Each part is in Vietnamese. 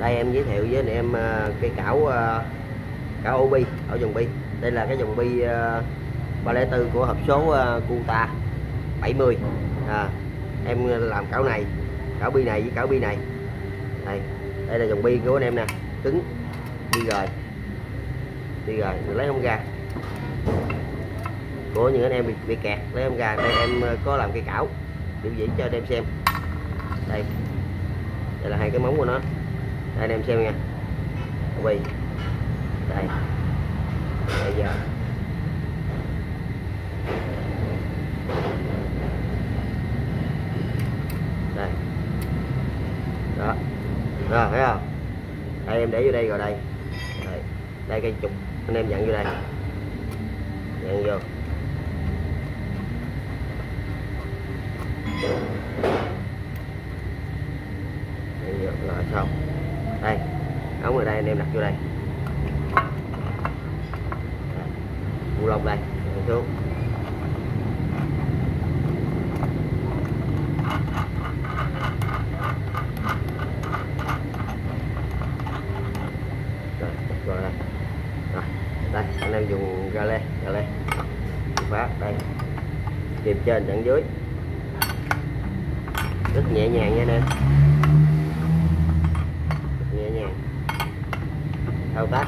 Đây em giới thiệu với anh em cây cảo cảo Obi ở dòng bi. Đây là cái dòng bi 304 của hộp số Kuta 70. Em làm cảo này, cảo bi này với cảo bi này. Đây là dòng bi của anh em nè, cứng, đi rồi lấy không ra. Của những anh em bị kẹt lấy không ra. Đây em có làm cây cảo biểu diễn cho anh em xem. Đây là hai cái móng của nó. Đây anh em xem nha. Obi. Đây. Bây giờ. Đây. Đó. Rồi thấy không? Đây em để vô đây rồi đây. Đây cây trục anh em dặn vô đây. Dặn vô. Rồi xong. Đây ống ở đây anh em đặt vô đây, bu lông đây xuống. Rồi đây. Rồi đây anh em dùng ga lê phá đây, kìm trên chặn dưới, rất nhẹ nhàng nha anh em, nhẹ nhàng thao tác.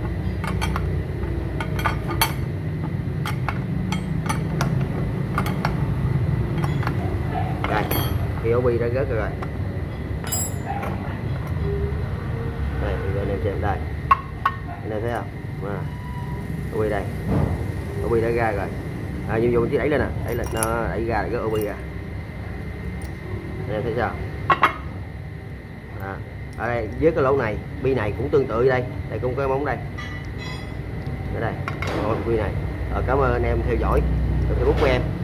Đây khi Obi đã rớt rồi. Đây anh em xem đây, anh em thấy không? Obi đây, Obi đã ra rồi. Nhiệm vụ mình chỉ đẩy lên nè, đẩy lên nó đẩy ra để rớt Obi ra. Anh em thấy sao? Ở đây với cái lỗ này, bi này cũng tương tự đây, đây cũng có cái móng đây. Ở đây, bi này. Cảm ơn anh em theo dõi Facebook của em.